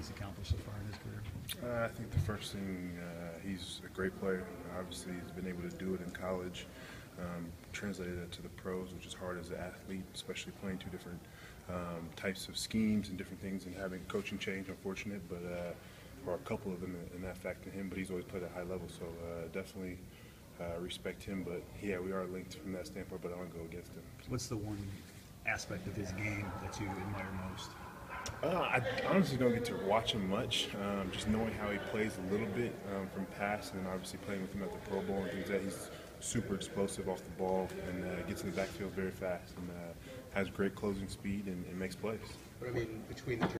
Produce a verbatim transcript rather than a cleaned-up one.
he's accomplished so far in his career? Uh, I think the first thing, uh, he's a great player. Obviously, he's been able to do it in college, um, translated it to the pros, which is hard as an athlete, especially playing two different um, types of schemes and different things and having coaching change, unfortunate, but uh, or a couple of them in that fact to him, but he's always played at a high level, so uh, definitely uh, respect him, but yeah, we are linked from that standpoint, but I don't go against him. What's the one aspect of his game that you admire most? Uh, I honestly don't get to watch him much. Um, just knowing how he plays a little bit um, from pass, and then obviously playing with him at the Pro Bowl and things like that. He's super explosive off the ball and uh, gets in the backfield very fast and uh, has great closing speed and, and makes plays. But I mean, between the